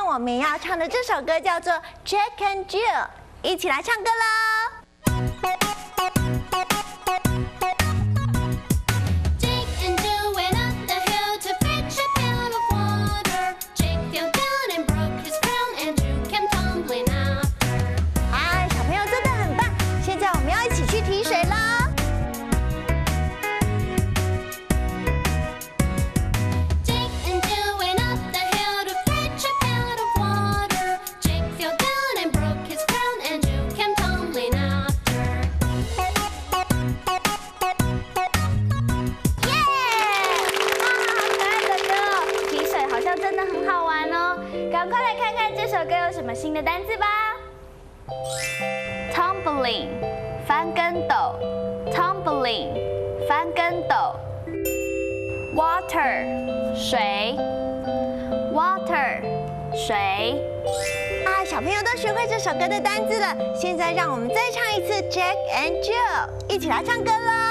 我们要唱的这首歌叫做《Jack and Jill》，一起来唱歌喽！ 真的很好玩哦，赶快来看看这首歌有什么新的单字吧。Tumbling， 翻跟斗 ，Tumbling， 翻跟斗。Water， 水 ，Water， 水。 啊，小朋友都学会这首歌的单字了，现在让我们再唱一次《Jack and Jill》，一起来唱歌喽！